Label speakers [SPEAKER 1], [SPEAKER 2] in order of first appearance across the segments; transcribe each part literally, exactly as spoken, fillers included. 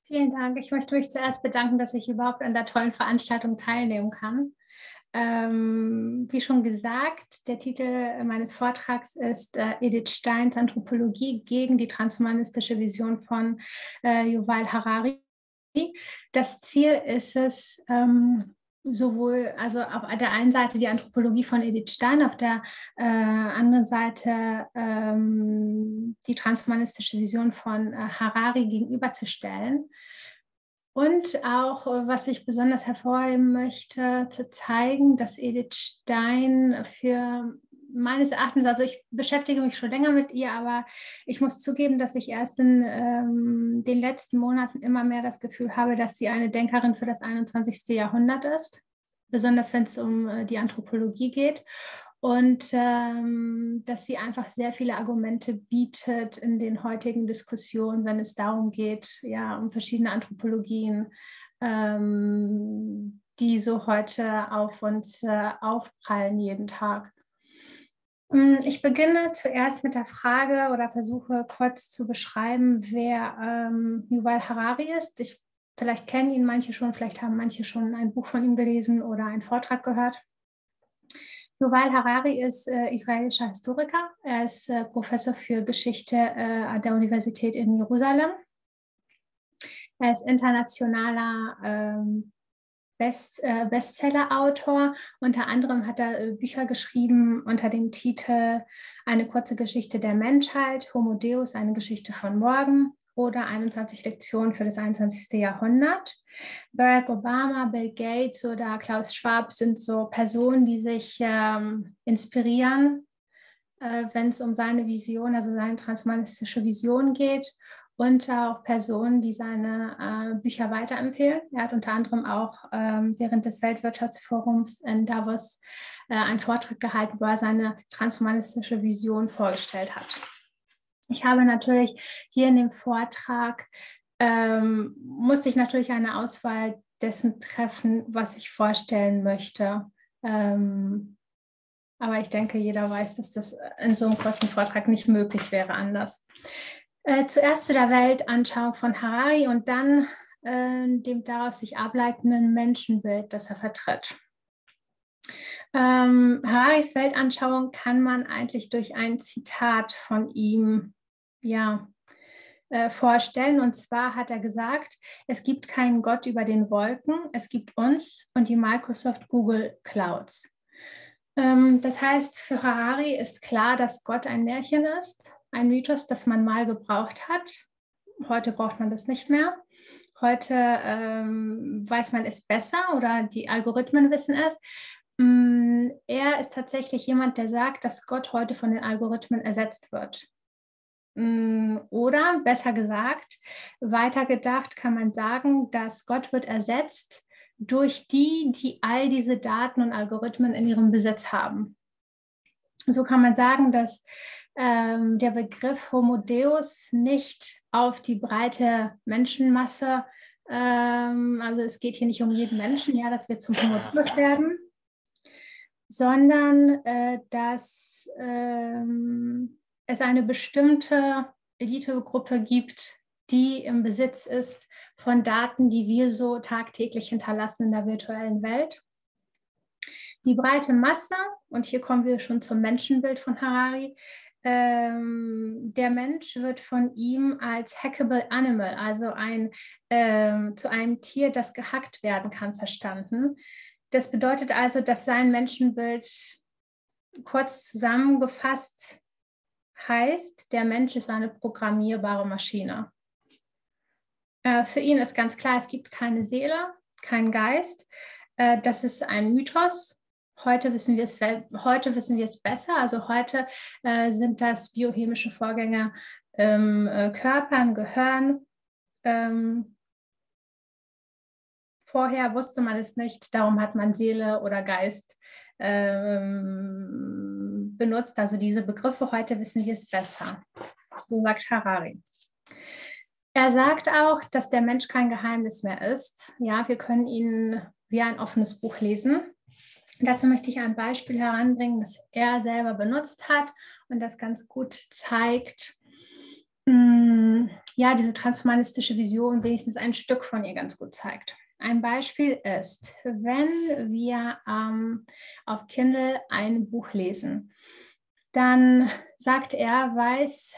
[SPEAKER 1] Vielen Dank. Ich möchte mich zuerst bedanken, dass ich überhaupt an der tollen Veranstaltung teilnehmen kann. Ähm, wie schon gesagt, der Titel meines Vortrags ist äh, Edith Steins Anthropologie gegen die transhumanistische Vision von äh, Yuval Harari. Das Ziel ist es, ähm, sowohl, also auf der einen Seite die Anthropologie von Edith Stein, auf der äh, anderen Seite ähm, die transhumanistische Vision von äh, Harari gegenüberzustellen. Und auch, was ich besonders hervorheben möchte, zu zeigen, dass Edith Stein für meines Erachtens, also ich beschäftige mich schon länger mit ihr, aber ich muss zugeben, dass ich erst in ähm, den letzten Monaten immer mehr das Gefühl habe, dass sie eine Denkerin für das einundzwanzigste Jahrhundert ist, besonders wenn es um äh, die Anthropologie geht. Und ähm, dass sie einfach sehr viele Argumente bietet in den heutigen Diskussionen, wenn es darum geht, ja, um verschiedene Anthropologien, ähm, die so heute auf uns äh, aufprallen jeden Tag. Ich beginne zuerst mit der Frage oder versuche kurz zu beschreiben, wer ähm, Yuval Harari ist. Ich, vielleicht kennen ihn manche schon, vielleicht haben manche schon ein Buch von ihm gelesen oder einen Vortrag gehört. Yuval Harari ist äh, israelischer Historiker. Er ist äh, Professor für Geschichte äh, an der Universität in Jerusalem. Er ist internationaler ähm, Best, äh, Bestseller-Autor. Unter anderem hat er äh, Bücher geschrieben unter dem Titel Eine kurze Geschichte der Menschheit, Homo Deus, eine Geschichte von morgen oder einundzwanzig Lektionen für das einundzwanzigste Jahrhundert. Barack Obama, Bill Gates oder Klaus Schwab sind so Personen, die sich ähm, inspirieren, äh, wenn es um seine Vision, also seine transhumanistische Vision geht. Und auch Personen, die seine äh, Bücher weiterempfehlen. Er hat unter anderem auch ähm, während des Weltwirtschaftsforums in Davos äh, einen Vortrag gehalten, wo er seine transhumanistische Vision vorgestellt hat. Ich habe natürlich hier in dem Vortrag, ähm, musste ich natürlich eine Auswahl dessen treffen, was ich vorstellen möchte. Ähm, aber ich denke, jeder weiß, dass das in so einem kurzen Vortrag nicht möglich wäre anders. Äh, zuerst zu der Weltanschauung von Harari und dann äh, dem daraus sich ableitenden Menschenbild, das er vertritt. Ähm, Hararis Weltanschauung kann man eigentlich durch ein Zitat von ihm ja, äh, vorstellen. Und zwar hat er gesagt, es gibt keinen Gott über den Wolken, es gibt uns und die Microsoft Google Clouds. Ähm, das heißt, für Harari ist klar, dass Gott ein Märchen ist. Ein Mythos, das man mal gebraucht hat. Heute braucht man das nicht mehr. Heute ähm, weiß man es besser oder die Algorithmen wissen es. Ähm, er ist tatsächlich jemand, der sagt, dass Gott heute von den Algorithmen ersetzt wird. Ähm, oder besser gesagt, weitergedacht kann man sagen, dass Gott wird ersetzt durch die, die all diese Daten und Algorithmen in ihrem Besitz haben. So kann man sagen, dass ähm, der Begriff Homo Deus nicht auf die breite Menschenmasse, ähm, also es geht hier nicht um jeden Menschen, ja, dass wir zum Homo Deus werden, sondern äh, dass ähm, es eine bestimmte Elitegruppe gibt, die im Besitz ist von Daten, die wir so tagtäglich hinterlassen in der virtuellen Welt. Die breite Masse, und hier kommen wir schon zum Menschenbild von Harari, ähm, der Mensch wird von ihm als hackable animal, also ein, ähm, zu einem Tier, das gehackt werden kann, verstanden. Das bedeutet also, dass sein Menschenbild kurz zusammengefasst heißt, der Mensch ist eine programmierbare Maschine. Äh, für ihn ist ganz klar, es gibt keine Seele, keinen Geist. Äh, das ist ein Mythos. Heute wissen wir es, heute wissen wir es besser. Also heute äh, sind das biochemische Vorgänge im äh, Körper, im Gehirn. Ähm, vorher wusste man es nicht, darum hat man Seele oder Geist ähm, benutzt. Also diese Begriffe, heute wissen wir es besser. So sagt Harari. Er sagt auch, dass der Mensch kein Geheimnis mehr ist. Ja, wir können ihn wie ein offenes Buch lesen. Dazu möchte ich ein Beispiel heranbringen, das er selber benutzt hat und das ganz gut zeigt, ja, diese transhumanistische Vision wenigstens ein Stück von ihr ganz gut zeigt. Ein Beispiel ist, wenn wir ähm, auf Kindle ein Buch lesen, dann sagt er, weiß,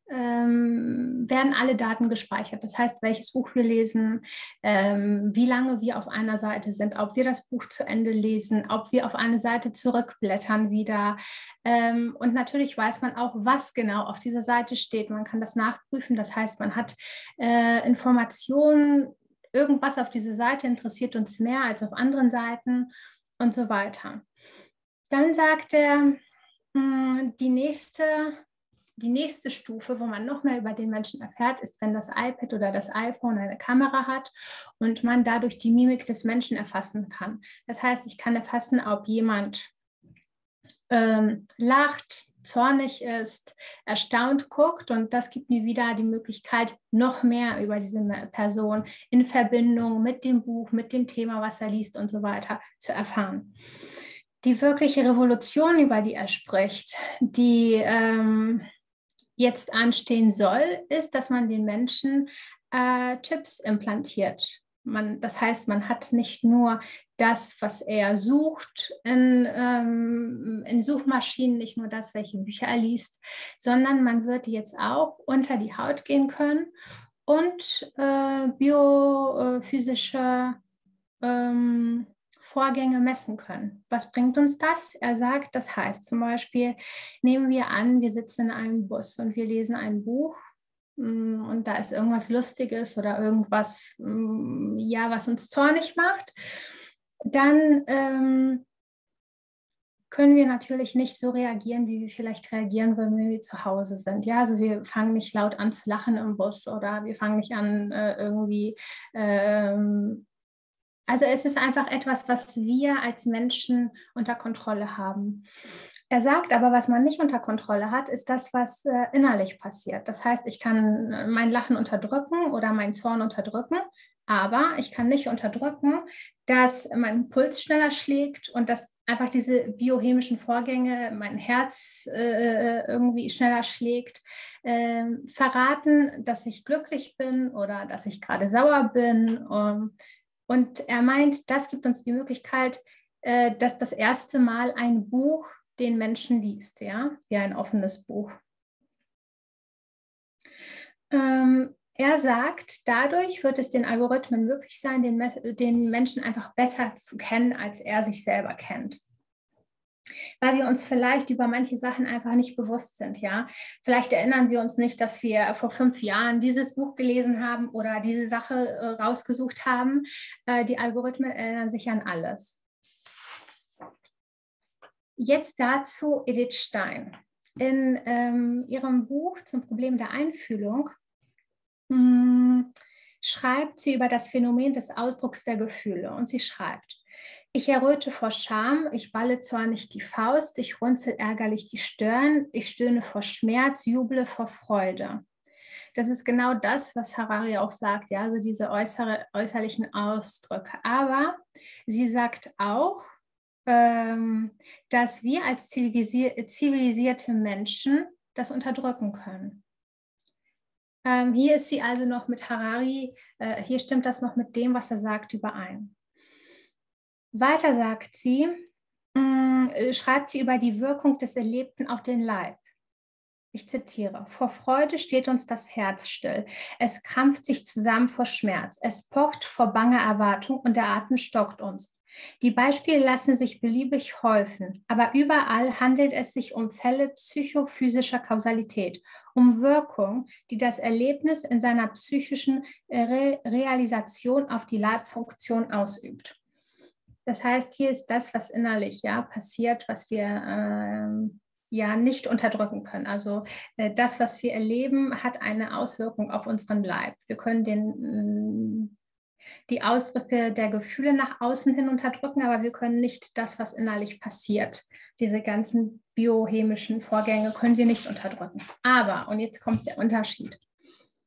[SPEAKER 1] ähm, werden alle Daten gespeichert. Das heißt, welches Buch wir lesen, ähm, wie lange wir auf einer Seite sind, ob wir das Buch zu Ende lesen, ob wir auf eine Seite zurückblättern wieder. Ähm, und natürlich weiß man auch, was genau auf dieser Seite steht. Man kann das nachprüfen. Das heißt, man hat äh, Informationen, irgendwas auf dieser Seite interessiert uns mehr als auf anderen Seiten und so weiter. Dann sagt er, mh, die nächste Die nächste Stufe, wo man noch mehr über den Menschen erfährt, ist, wenn das iPad oder das iPhone eine Kamera hat und man dadurch die Mimik des Menschen erfassen kann. Das heißt, ich kann erfassen, ob jemand ähm, lacht, zornig ist, erstaunt guckt, und das gibt mir wieder die Möglichkeit, noch mehr über diese Person in Verbindung mit dem Buch, mit dem Thema, was er liest und so weiter zu erfahren. Die wirkliche Revolution, über die er spricht, die ähm, jetzt anstehen soll, ist, dass man den Menschen äh, Chips implantiert. Man, das heißt, man hat nicht nur das, was er sucht in, ähm, in Suchmaschinen, nicht nur das, welche Bücher er liest, sondern man wird jetzt auch unter die Haut gehen können und äh, biophysische ähm, Vorgänge messen können. Was bringt uns das? Er sagt, das heißt zum Beispiel, nehmen wir an, wir sitzen in einem Bus und wir lesen ein Buch und da ist irgendwas Lustiges oder irgendwas, ja, was uns zornig macht. Dann ähm, können wir natürlich nicht so reagieren, wie wir vielleicht reagieren würden, wenn wir zu Hause sind. Ja, also wir fangen nicht laut an zu lachen im Bus oder wir fangen nicht an äh, irgendwie ähm, Also es ist einfach etwas, was wir als Menschen unter Kontrolle haben. Er sagt aber, was man nicht unter Kontrolle hat, ist das, was äh, innerlich passiert. Das heißt, ich kann mein Lachen unterdrücken oder meinen Zorn unterdrücken, aber ich kann nicht unterdrücken, dass mein Puls schneller schlägt und dass einfach diese biochemischen Vorgänge, mein Herz äh, irgendwie schneller schlägt, äh, verraten, dass ich glücklich bin oder dass ich gerade sauer bin. Um, Und er meint, das gibt uns die Möglichkeit, äh, dass das erste Mal ein Buch den Menschen liest, ja, wie ein offenes Buch. Ähm, er sagt, dadurch wird es den Algorithmen möglich sein, den, den Menschen einfach besser zu kennen, als er sich selber kennt. Weil wir uns vielleicht über manche Sachen einfach nicht bewusst sind, ja. Vielleicht erinnern wir uns nicht, dass wir vor fünf Jahren dieses Buch gelesen haben oder diese Sache äh, rausgesucht haben. Äh, die Algorithmen erinnern sich an alles. Jetzt dazu Edith Stein. In ähm, ihrem Buch zum Problem der Einfühlung mh, schreibt sie über das Phänomen des Ausdrucks der Gefühle, und sie schreibt: Ich erröte vor Scham, ich balle zwar nicht die Faust, ich runzel ärgerlich die Stirn, ich stöhne vor Schmerz, juble vor Freude. Das ist genau das, was Harari auch sagt, ja, also diese äußere, äußerlichen Ausdrücke. Aber sie sagt auch, ähm, dass wir als zivilisier zivilisierte Menschen das unterdrücken können. Ähm, hier ist sie also noch mit Harari, äh, hier stimmt das noch mit dem, was er sagt, überein. Weiter sagt sie, mh, schreibt sie über die Wirkung des Erlebten auf den Leib. Ich zitiere: Vor Freude steht uns das Herz still. Es krampft sich zusammen vor Schmerz. Es pocht vor banger Erwartung und der Atem stockt uns. Die Beispiele lassen sich beliebig häufen, aber überall handelt es sich um Fälle psychophysischer Kausalität, um Wirkung, die das Erlebnis in seiner psychischen Re- Realisation auf die Leibfunktion ausübt. Das heißt, hier ist das, was innerlich ja passiert, was wir ähm, ja nicht unterdrücken können. Also äh, das, was wir erleben, hat eine Auswirkung auf unseren Leib. Wir können den, die Ausdrücke der Gefühle nach außen hin unterdrücken, aber wir können nicht das, was innerlich passiert. Diese ganzen biochemischen Vorgänge können wir nicht unterdrücken. Aber, und jetzt kommt der Unterschied.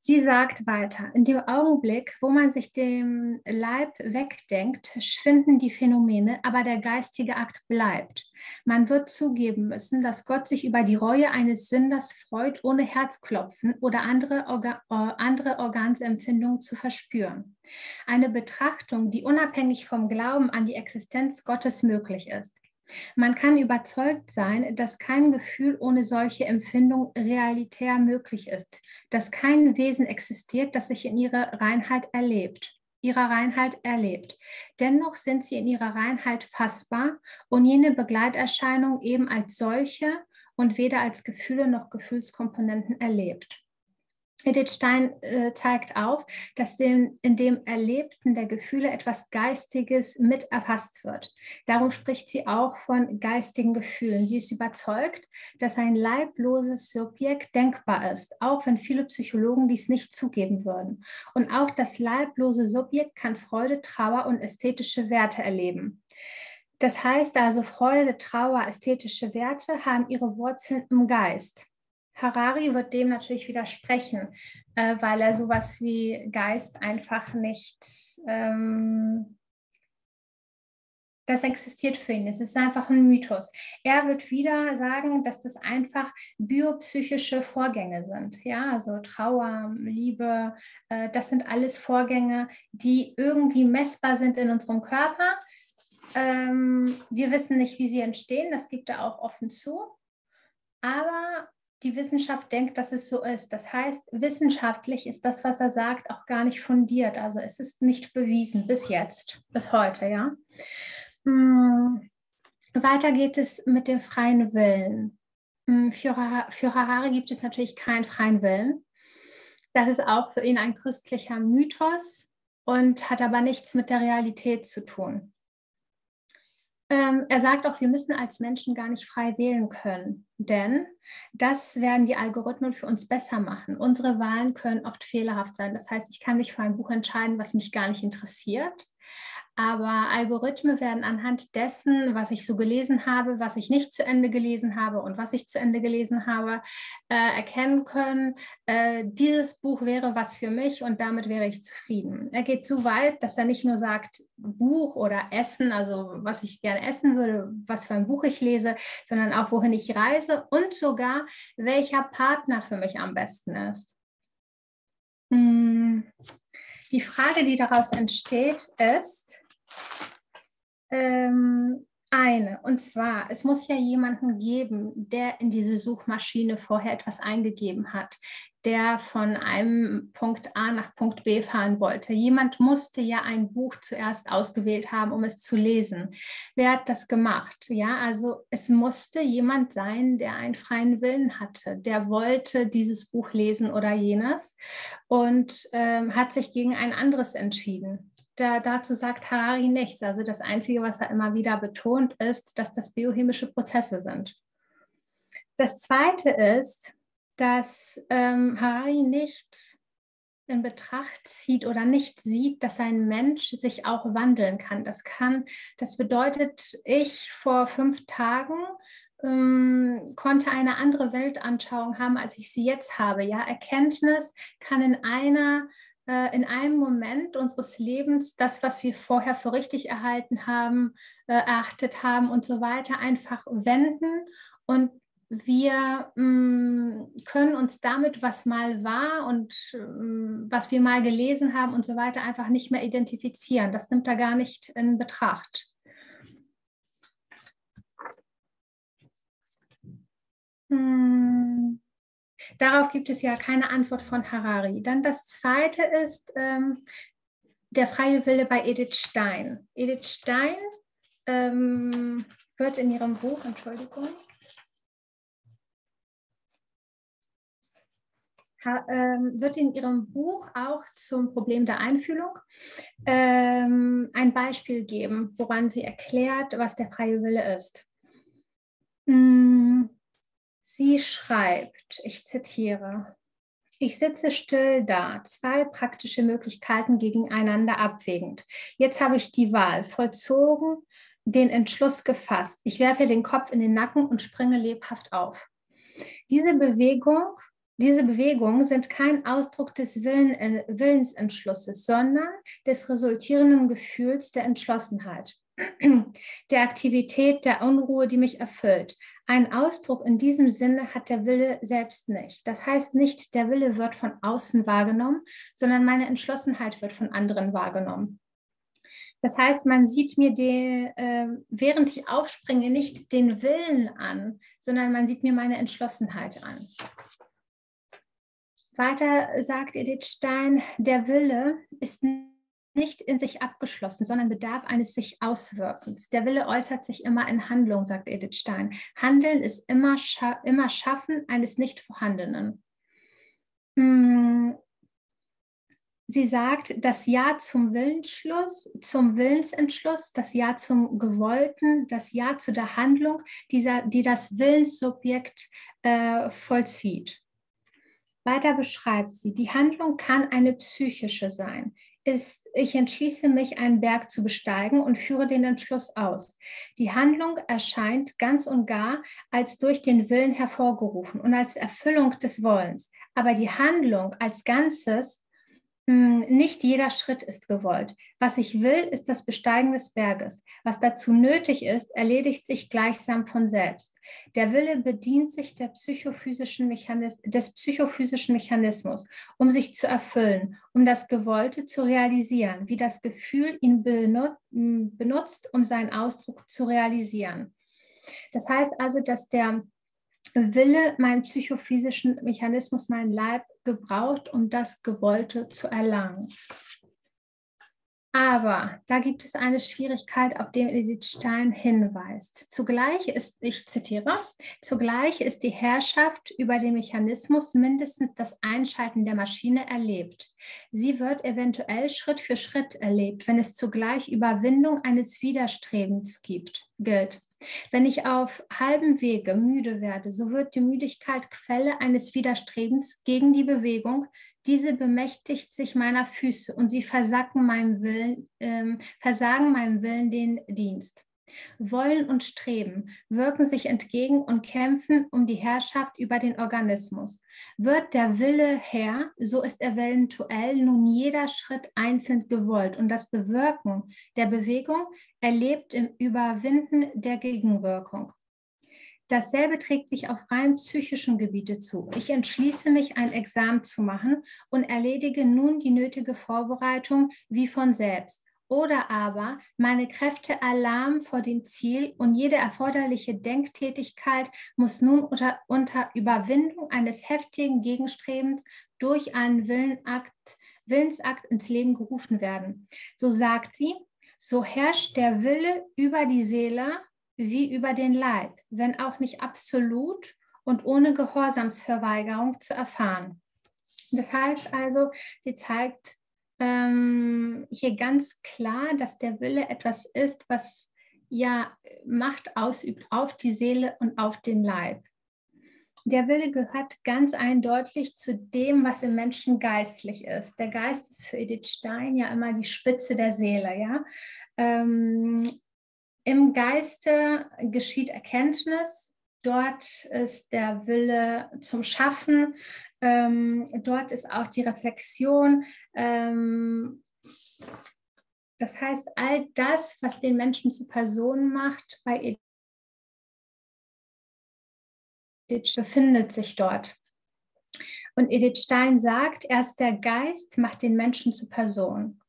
[SPEAKER 1] Sie sagt weiter, in dem Augenblick, wo man sich dem Leib wegdenkt, schwinden die Phänomene, aber der geistige Akt bleibt. Man wird zugeben müssen, dass Gott sich über die Reue eines Sünders freut, ohne Herzklopfen oder andere, Orga, andere Organsempfindungen zu verspüren. Eine Betrachtung, die unabhängig vom Glauben an die Existenz Gottes möglich ist. Man kann überzeugt sein, dass kein Gefühl ohne solche Empfindung realitär möglich ist, dass kein Wesen existiert, das sich in ihrer Reinheit erlebt, ihrer Reinheit erlebt. Dennoch sind sie in ihrer Reinheit fassbar und jene Begleiterscheinung eben als solche und weder als Gefühle noch Gefühlskomponenten erlebt. Edith Stein äh, zeigt auf, dass dem, in dem Erlebten der Gefühle etwas Geistiges mit erfasst wird. Darum spricht sie auch von geistigen Gefühlen. Sie ist überzeugt, dass ein leibloses Subjekt denkbar ist, auch wenn viele Psychologen dies nicht zugeben würden. Und auch das leiblose Subjekt kann Freude, Trauer und ästhetische Werte erleben. Das heißt also, Freude, Trauer, ästhetische Werte haben ihre Wurzeln im Geist. Harari wird dem natürlich widersprechen, äh, weil er sowas wie Geist einfach nicht, ähm, das existiert für ihn. Es ist einfach ein Mythos. Er wird wieder sagen, dass das einfach biopsychische Vorgänge sind. Ja, also Trauer, Liebe, äh, das sind alles Vorgänge, die irgendwie messbar sind in unserem Körper. Ähm, wir wissen nicht, wie sie entstehen, das gibt er auch offen zu. Aber die Wissenschaft denkt, dass es so ist. Das heißt, wissenschaftlich ist das, was er sagt, auch gar nicht fundiert. Also es ist nicht bewiesen bis jetzt, bis heute, ja. Hm. Weiter geht es mit dem freien Willen. Für, für Harari gibt es natürlich keinen freien Willen. Das ist auch für ihn ein christlicher Mythos und hat aber nichts mit der Realität zu tun. Ähm, er sagt auch, wir müssen als Menschen gar nicht frei wählen können, denn das werden die Algorithmen für uns besser machen. Unsere Wahlen können oft fehlerhaft sein. Das heißt, ich kann mich für ein Buch entscheiden, was mich gar nicht interessiert. Aber Algorithmen werden anhand dessen, was ich so gelesen habe, was ich nicht zu Ende gelesen habe und was ich zu Ende gelesen habe, äh, erkennen können, äh, dieses Buch wäre was für mich und damit wäre ich zufrieden. Er geht so weit, dass er nicht nur sagt, Buch oder Essen, also was ich gerne essen würde, was für ein Buch ich lese, sondern auch, wohin ich reise und sogar, welcher Partner für mich am besten ist. Hm. Die Frage, die daraus entsteht, ist ähm, eine, und zwar, es muss ja jemanden geben, der in diese Suchmaschine vorher etwas eingegeben hat, der von einem Punkt A nach Punkt B fahren wollte. Jemand musste ja ein Buch zuerst ausgewählt haben, um es zu lesen. Wer hat das gemacht? Ja, also es musste jemand sein, der einen freien Willen hatte, der wollte dieses Buch lesen oder jenes und ähm, hat sich gegen ein anderes entschieden. Da, dazu sagt Harari nichts. Also das Einzige, was er immer wieder betont, ist, dass das biochemische Prozesse sind. Das Zweite ist, dass ähm, Harari nicht in Betracht zieht oder nicht sieht, dass ein Mensch sich auch wandeln kann. Das kann, das bedeutet, ich vor fünf Tagen ähm, konnte eine andere Weltanschauung haben, als ich sie jetzt habe. Ja, Erkenntnis kann in einer in einem Moment unseres Lebens das, was wir vorher für richtig erhalten haben, äh, erachtet haben und so weiter, einfach wenden und wir mh, können uns damit, was mal war und mh, was wir mal gelesen haben und so weiter, einfach nicht mehr identifizieren. Das nimmt er gar nicht in Betracht. Hm. Darauf gibt es ja keine Antwort von Harari. Dann das Zweite ist ähm, der freie Wille bei Edith Stein. Edith Stein ähm, wird in ihrem Buch, Entschuldigung, ha, ähm, wird in ihrem Buch auch zum Problem der Einfühlung ähm, ein Beispiel geben, woran sie erklärt, was der freie Wille ist. Hm. Sie schreibt, ich zitiere, ich sitze still da, zwei praktische Möglichkeiten gegeneinander abwägend. Jetzt habe ich die Wahl vollzogen, den Entschluss gefasst. Ich werfe den Kopf in den Nacken und springe lebhaft auf. Diese Bewegung Diese Bewegungen sind kein Ausdruck des Willen, äh, Willensentschlusses, sondern des resultierenden Gefühls der Entschlossenheit, der Aktivität, der Unruhe, die mich erfüllt. Einen Ausdruck in diesem Sinne hat der Wille selbst nicht. Das heißt nicht, der Wille wird von außen wahrgenommen, sondern meine Entschlossenheit wird von anderen wahrgenommen. Das heißt, man sieht mir, den, äh, während ich aufspringe, nicht den Willen an, sondern man sieht mir meine Entschlossenheit an. Weiter sagt Edith Stein, der Wille ist nicht in sich abgeschlossen, sondern bedarf eines sich Auswirkens. Der Wille äußert sich immer in Handlung, sagt Edith Stein. Handeln ist immer, scha immer Schaffen eines Nicht-Vorhandenen. Sie sagt, das Ja zum Willensschluss, zum Willensentschluss, das Ja zum Gewollten, das Ja zu der Handlung, dieser, die das Willenssubjekt äh, vollzieht. Weiter beschreibt sie, die Handlung kann eine psychische sein. Ist, ich entschließe mich, einen Berg zu besteigen und führe den Entschluss aus. Die Handlung erscheint ganz und gar als durch den Willen hervorgerufen und als Erfüllung des Wollens. Aber die Handlung als Ganzes, nicht jeder Schritt ist gewollt. Was ich will, ist das Besteigen des Berges. Was dazu nötig ist, erledigt sich gleichsam von selbst. Der Wille bedient sich der psychophysischen Mechanis- des psychophysischen Mechanismus, um sich zu erfüllen, um das Gewollte zu realisieren, wie das Gefühl ihn benut- benutzt, um seinen Ausdruck zu realisieren. Das heißt also, dass der Wille meinen psychophysischen Mechanismus, meinen Leib gebraucht, um das Gewollte zu erlangen. Aber da gibt es eine Schwierigkeit, auf die Edith Stein hinweist. Zugleich ist, ich zitiere, zugleich ist die Herrschaft über den Mechanismus mindestens das Einschalten der Maschine erlebt. Sie wird eventuell Schritt für Schritt erlebt, wenn es zugleich Überwindung eines Widerstrebens gibt, gilt. Wenn ich auf halbem Wege müde werde, so wird die Müdigkeit Quelle eines Widerstrebens gegen die Bewegung. Diese bemächtigt sich meiner Füße und sie versagen meinem Willen, ähm, versagen meinem Willen den Dienst. Wollen und Streben wirken sich entgegen und kämpfen um die Herrschaft über den Organismus. Wird der Wille Herr, so ist eventuell nun jeder Schritt einzeln gewollt und das Bewirken der Bewegung erlebt im Überwinden der Gegenwirkung. Dasselbe trägt sich auf rein psychischen Gebiete zu. Ich entschließe mich, ein Examen zu machen und erledige nun die nötige Vorbereitung wie von selbst. Oder aber meine Kräfte Alarm vor dem Ziel und jede erforderliche Denktätigkeit muss nun unter, unter Überwindung eines heftigen Gegenstrebens durch einen Willenakt, Willensakt ins Leben gerufen werden. So sagt sie, so herrscht der Wille über die Seele wie über den Leib, wenn auch nicht absolut und ohne Gehorsamsverweigerung zu erfahren. Das heißt also, sie zeigt ähm, hier ganz klar, dass der Wille etwas ist, was ja Macht ausübt auf die Seele und auf den Leib. Der Wille gehört ganz eindeutig zu dem, was im Menschen geistlich ist. Der Geist ist für Edith Stein ja immer die Spitze der Seele. Ja? Ähm, Im Geiste geschieht Erkenntnis. Dort ist der Wille zum Schaffen. Ähm, dort ist auch die Reflexion. Ähm, das heißt, all das, was den Menschen zu Personen macht, bei Edith befindet sich dort. Und Edith Stein sagt, erst der Geist macht den Menschen zu Person.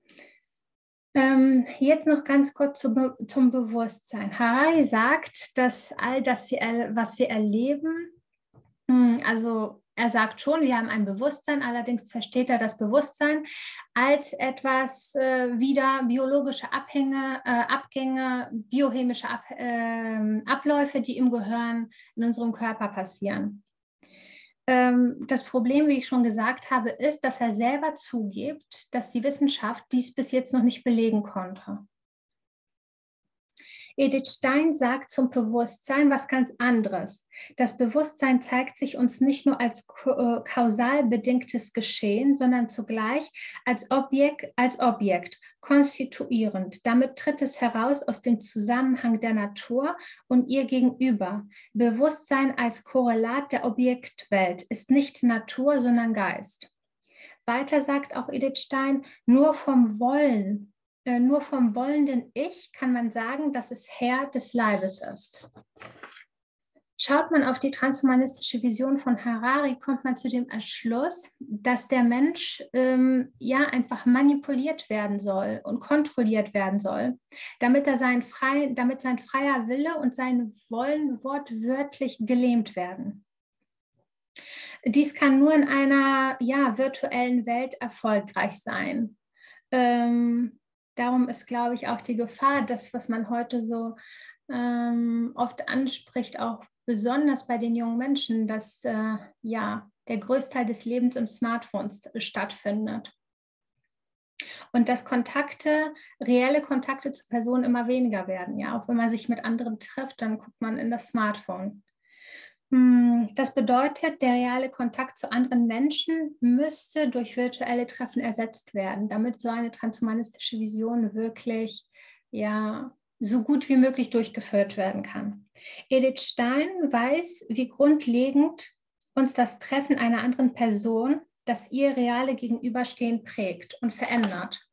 [SPEAKER 1] Ähm, jetzt noch ganz kurz zu Be zum Bewusstsein. Harari sagt, dass all das, was wir erleben, also er sagt schon, wir haben ein Bewusstsein, allerdings versteht er das Bewusstsein als etwas äh, wieder biologische Abhänge, äh, Abgänge, biochemische Ab, äh, Abläufe, die im Gehirn, in unserem Körper passieren. Ähm, das Problem, wie ich schon gesagt habe, ist, dass er selber zugibt, dass die Wissenschaft dies bis jetzt noch nicht belegen konnte. Edith Stein sagt zum Bewusstsein was ganz anderes. Das Bewusstsein zeigt sich uns nicht nur als kausal bedingtes Geschehen, sondern zugleich als Objekt, als Objekt, konstituierend. Damit tritt es heraus aus dem Zusammenhang der Natur und ihr gegenüber. Bewusstsein als Korrelat der Objektwelt ist nicht Natur, sondern Geist. Weiter sagt auch Edith Stein, nur vom Wollen, äh, nur vom wollenden Ich kann man sagen, dass es Herr des Leibes ist. Schaut man auf die transhumanistische Vision von Harari, kommt man zu dem Entschluss, dass der Mensch ähm, ja einfach manipuliert werden soll und kontrolliert werden soll, damit, er sein frei, damit sein freier Wille und sein Wollen wortwörtlich gelähmt werden. Dies kann nur in einer ja, virtuellen Welt erfolgreich sein. Ähm, darum ist, glaube ich, auch die Gefahr, das, was man heute so ähm, oft anspricht, auch besonders bei den jungen Menschen, dass äh, ja, der Großteil des Lebens im Smartphone stattfindet. Und dass Kontakte, reelle Kontakte zu Personen immer weniger werden. Ja? Auch wenn man sich mit anderen trifft, dann guckt man in das Smartphone. Das bedeutet, der reale Kontakt zu anderen Menschen müsste durch virtuelle Treffen ersetzt werden, damit so eine transhumanistische Vision wirklich ja, so gut wie möglich durchgeführt werden kann. Edith Stein weiß, wie grundlegend uns das Treffen einer anderen Person, das ihr reale Gegenüberstehen prägt und verändert.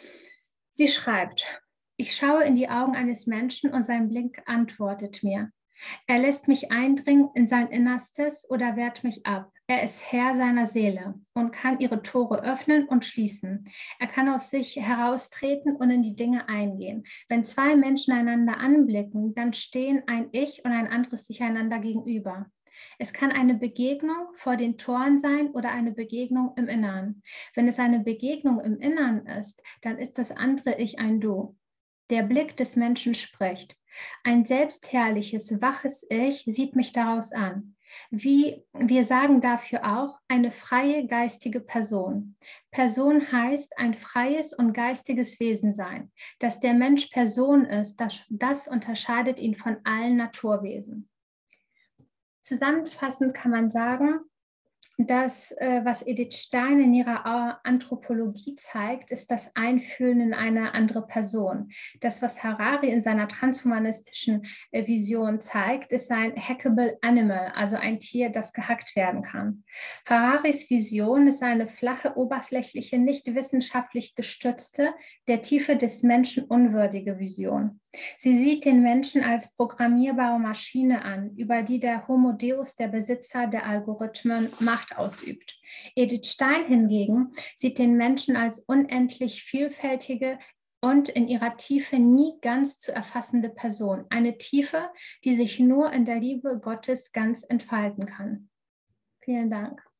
[SPEAKER 1] Sie schreibt, ich schaue in die Augen eines Menschen und sein Blick antwortet mir. Er lässt mich eindringen in sein Innerstes oder wehrt mich ab. Er ist Herr seiner Seele und kann ihre Tore öffnen und schließen. Er kann aus sich heraustreten und in die Dinge eingehen. Wenn zwei Menschen einander anblicken, dann stehen ein Ich und ein anderes sich einander gegenüber. Es kann eine Begegnung vor den Toren sein oder eine Begegnung im Innern. Wenn es eine Begegnung im Innern ist, dann ist das andere Ich ein Du. Der Blick des Menschen spricht. Ein selbstherrliches, waches Ich sieht mich daraus an. Wie wir sagen dafür auch, eine freie geistige Person. Person heißt ein freies und geistiges Wesen sein. Dass der Mensch Person ist, das, das unterscheidet ihn von allen Naturwesen. Zusammenfassend kann man sagen, das, was Edith Stein in ihrer Anthropologie zeigt, ist das Einfühlen in eine andere Person. Das, was Harari in seiner transhumanistischen Vision zeigt, ist ein hackable animal, also ein Tier, das gehackt werden kann. Hararis Vision ist eine flache, oberflächliche, nicht wissenschaftlich gestützte, der Tiefe des Menschen unwürdige Vision. Sie sieht den Menschen als programmierbare Maschine an, über die der Homo Deus, der Besitzer der Algorithmen, Macht ausübt. Edith Stein hingegen sieht den Menschen als unendlich vielfältige und in ihrer Tiefe nie ganz zu erfassende Person. Eine Tiefe, die sich nur in der Liebe Gottes ganz entfalten kann. Vielen Dank.